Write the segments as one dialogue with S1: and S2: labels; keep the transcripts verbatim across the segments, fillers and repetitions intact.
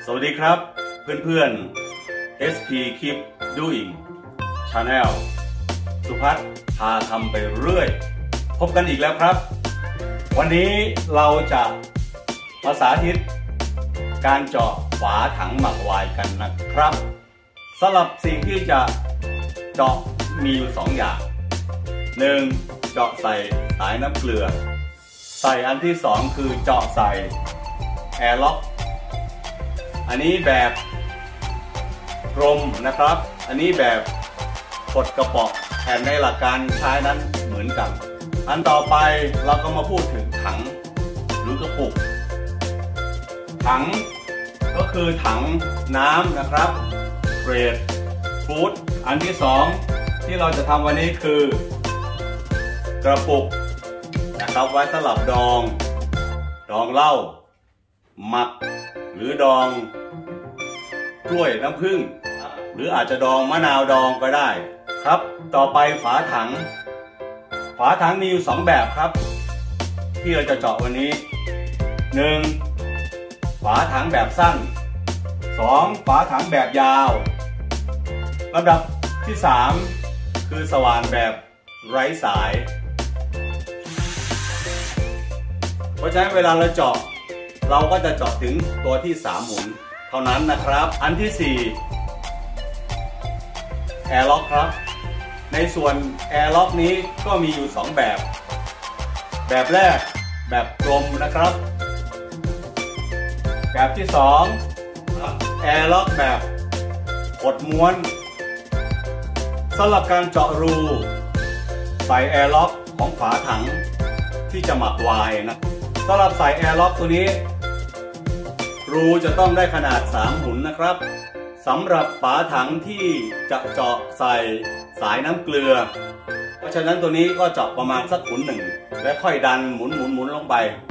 S1: สวัสดีครับเพื่อนๆ เอส พี Keep Doing Channel สุภัทรพาทำไปเรื่อยพบกันอีกแล้วครับวันนี้เราจะมาสาธิตการเจาะฝาถังหมักไวน์กันนะครับสำหรับสิ่งที่จะเจาะมีอยู่สองอย่างหนึ่งเจาะใส่สายน้ำเกลือใส่อันที่สองคือเจาะใส่แอร์ล็อกอันนี้แบบกลมนะครับอันนี้แบบกดกระป๋องแผ่นในหลักการใช้นั้นเหมือนกันอันต่อไปเราก็มาพูดถึงถังหรือกระปุกถังก็คือถังน้ำนะครับเกรดฟู้ดอันที่สองที่เราจะทำวันนี้คือกระปุกนะครับไว้สำหรับดองดองเหล้าหมักหรือดองกล้วยน้ำผึ้งหรืออาจจะดองมะนาวดองก็ได้ครับต่อไปฝาถังฝาถังมีอยู่สองแบบครับที่เราจะเจาะวันนี้หนึ่งฝาถังแบบสั้นสองฝาถังแบบยาวลำดับที่สามคือสว่านแบบไร้สายเพราะฉะนั้นเวลาเราเจาะเราก็จะเจาะถึงตัวที่สามหมุนเท่านั้นนะครับอันที่สี่แอร์ล็อกครับในส่วนแอร์ล็อกนี้ก็มีอยู่สองแบบแบบแรกแบบกลมนะครับแบบที่สองแอร์ล็อกแบบกดม้วนสำหรับการเจาะรูใส่แอร์ล็อกของฝาถังที่จะหมักไวน์นะสำหรับใส่แอร์ล็อกตัวนี้รูจะต้องได้ขนาดสามหมุนนะครับสำหรับฝาถังที่จะเจาะใส่สายน้ำเกลือเพราะฉะนั้นตัวนี้ก็เจาะประมาณสักหมุนหนึ่งและค่อยดันหมุนหมุนหมุนลงไป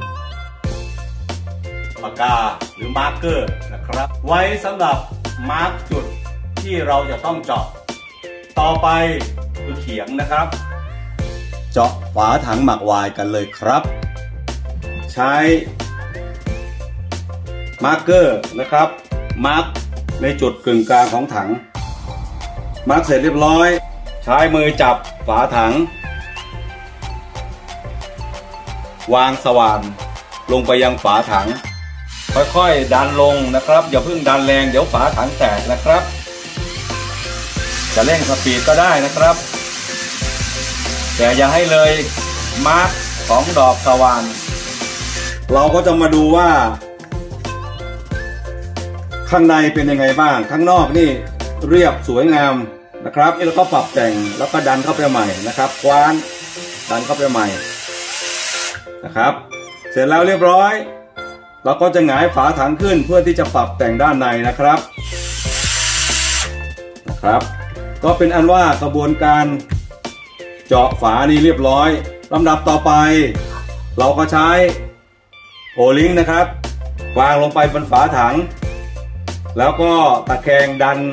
S1: ปากกาหรือมาร์กเกอร์นะครับไว้สำหรับมาร์กจุดที่เราจะต้องเจาะต่อไปคือเขียงนะครับเจาะฝาถังหมักไวน์กันเลยครับใช้มาร์กเกอร์นะครับมาร์กในจุดกึ่งกลางของถังมาร์กเสร็จเรียบร้อยใช้มือจับฝาถังวางสว่านลงไปยังฝาถังค่อยๆดันลงนะครับอย่าเพิ่งดันแรงเดี๋ยวฝาถังแตกนะครับจะเร่งสปีดก็ได้นะครับแต่อย่าให้เลยมาร์กของดอกสว่านเราก็จะมาดูว่าข้างในเป็นยังไงบ้างข้างนอกนี่เรียบสวยงามนะครับนี่เราก็ปรับแต่งแล้วก็ดันเข้าไปใหม่นะครับคว้านดันเข้าไปใหม่นะครับเสร็จแล้วเรียบร้อยเราก็จะหงายฝาถังขึ้นเพื่อที่จะปรับแต่งด้านในนะครับนะครับก็เป็นอันว่ากระบวนการเจาะฝานี้เรียบร้อยลำดับต่อไปเราก็ใช้โอลิงนะครับวางลงไปบนฝาถังแล้วก็ตะแคงดัน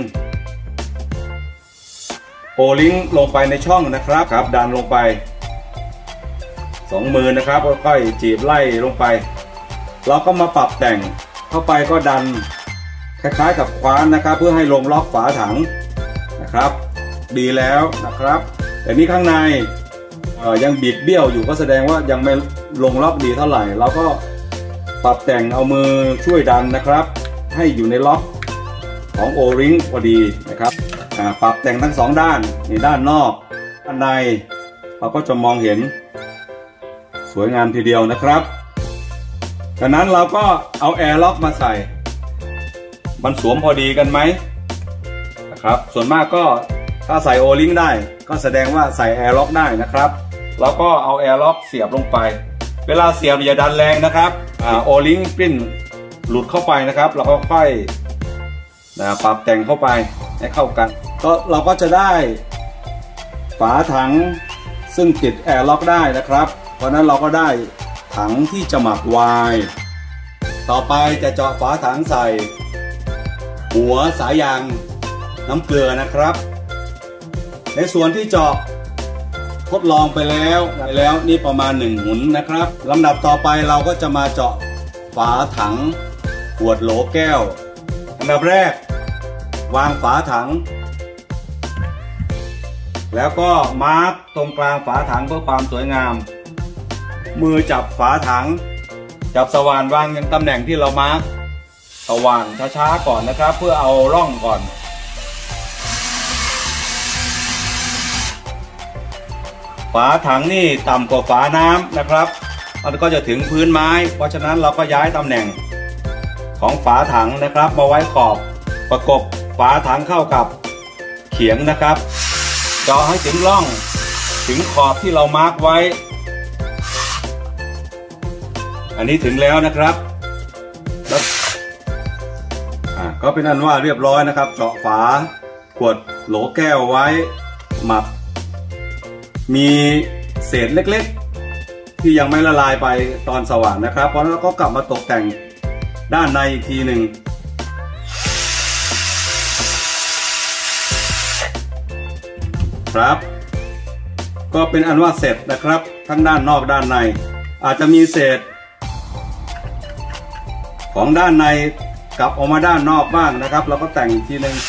S1: โอลิงลงไปในช่องนะครับครับดันลงไปสองมือนะครับค่อยๆจีบไล่ลงไปเราก็มาปรับแต่งเข้าไปก็ดันคล้ายๆกับคว้านนะครับเพื่อให้ลงล็อกฝาถังนะครับดีแล้วนะครับแต่นี่ข้างในยังบิดเบี้ยวอยู่ก็แสดงว่ายังไม่ลงล็อกดีเท่าไหร่เราก็ปรับแต่งเอามือช่วยดันนะครับให้อยู่ในล็อกของโอริงพอดีนะครับปรับแต่งทั้งสองด้านในด้านนอกด้านในเราก็จะมองเห็นสวยงามทีเดียวนะครับจากนั้นเราก็เอาแอร์ล็อกมาใส่มันสวมพอดีกันไหมนะครับส่วนมากก็ถ้าใส่โอริงได้ก็แสดงว่าใส่แอร์ล็อกได้นะครับเราก็เอาแอร์ล็อกเสียบลงไปเวลาเสียบอย่าดันแรงนะครับโอลิงปริ้นหลุดเข้าไปนะครับเราก็ค่อยนะปรับแต่งเข้าไปให้เข้ากันก็เราก็จะได้ฝาถังซึ่งติดแอร์ล็อกได้นะครับเพราะนั้นเราก็ได้ถังที่จะหมักไวน์ต่อไปจะเจาะฝาถังใส่หัวสายยางน้ำเกลือนะครับในส่วนที่เจาะทดลองไปแล้วไปแล้วนี่ประมาณหนึ่งหมุนนะครับลำดับต่อไปเราก็จะมาเจาะฝาถังขวดโหลแก้วอันดับแรกวางฝาถังแล้วก็มาร์กตรงกลางฝาถังเพื่อความสวยงามมือจับฝาถังจับสว่านวางยังตำแหน่งที่เรามาร์กสว่านช้าๆก่อนนะครับเพื่อเอาร่องก่อนฝาถังนี่ต่ำกว่าฝาน้ำนะครับมันก็จะถึงพื้นไม้เพราะฉะนั้นเราก็ย้ายตำแหน่งของฝาถังนะครับมาไว้ขอบประกบฝาถังเข้ากับเขียงนะครับเจาะให้ถึงร่องถึงขอบที่เรามาร์กไว้อันนี้ถึงแล้วนะครับแล้วอ่าก็เป็นอันว่าเรียบร้อยนะครับเจาะฝาขวดโหลแก้วไว้หมักมีเศษเล็กๆที่ยังไม่ละลายไปตอนสว่างนะครับเพราะแล้วก็กลับมาตกแต่งด้านในอีกทีหนึ่งครับก็เป็นอันว่าเสร็จนะครับทั้งด้านนอกด้านในอาจจะมีเศษของด้านในกลับออกมาด้านนอกบ้างนะครับเราก็แต่งอีกทีหนึ่ง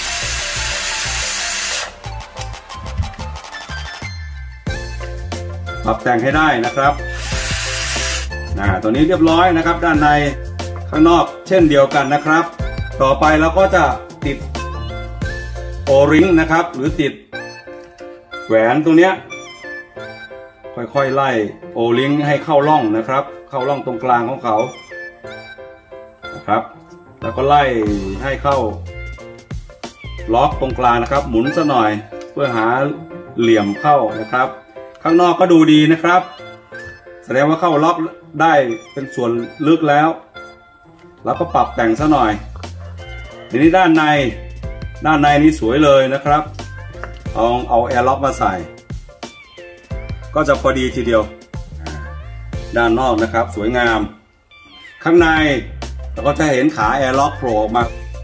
S1: ปรับแต่งให้ได้นะครับนะตัวนี้เรียบร้อยนะครับด้านในข้างนอกเช่นเดียวกันนะครับต่อไปเราก็จะติดโอริงนะครับหรือติดแหวนตรงเนี้ยค่อยๆไล่โอริงให้เข้าร่องนะครับเข้าร่องตรงกลางของเขานะครับแล้วก็ไล่ให้เข้าล็อกตรงกลางนะครับหมุนซะหน่อยเพื่อหาเหลี่ยมเข้านะครับข้างนอกก็ดูดีนะครับแสดงว่าเข้าล็อกได้เป็นส่วนลึกแล้วแล้วก็ปรับแต่งซะหน่อยทีนี้ด้านในด้านในนี้สวยเลยนะครับเอาเอาแอร์ล็อกมาใส่ก็จะพอดีทีเดียวด้านนอกนะครับสวยงามข้างในเราก็จะเห็นขาแอร์ล็อกโผล่ออกมา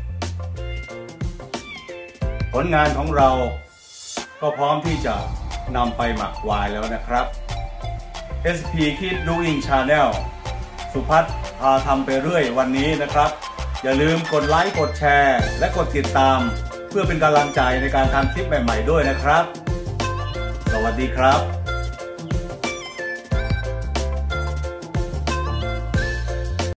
S1: ผลงานของเราก็พร้อมที่จะนำไปหมักไวน์แล้วนะครับ เอส พี Keep Doing Channel สุพัฒน์พาทำไปเรื่อยวันนี้นะครับอย่าลืมกดไลค์กดแชร์และกดติดตามเพื่อเป็นกำลังใจในการทำคลิปใหม่ๆด้วยนะครับสวัสดีครับ